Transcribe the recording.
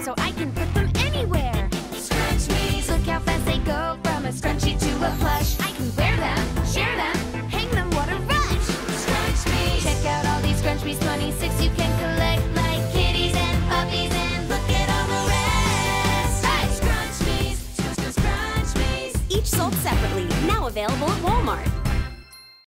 so I can put them anywhere. Scrunchmiez, look how fast they go from a scrunchie to a plush. I can wear them, share them, hang them, what a rush! Scrunchmiez, check out all these Scrunchmiez, 26 you can collect like kitties and puppies, and look at all the rest. Hey! Scrunchmiez, Scrunchmiez. Each sold separately, now available at Walmart.